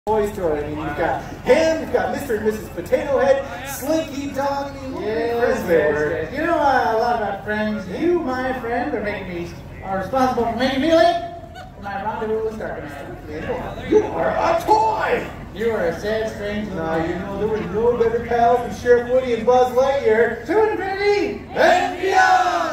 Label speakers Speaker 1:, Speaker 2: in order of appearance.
Speaker 1: Toy Story. I mean, you've got him, you've got Mr. and Mrs. Potato Head, Slinky Dog,
Speaker 2: Yes. You know a lot about friends. You, my friend, are responsible for making me late. My rendezvous with Darkness.
Speaker 1: You are a toy!
Speaker 2: You are a sad, strange little
Speaker 1: Now,
Speaker 2: man.
Speaker 1: you know, there were no better pals than Sheriff Woody and Buzz Lightyear.
Speaker 2: To infinity
Speaker 1: And beyond!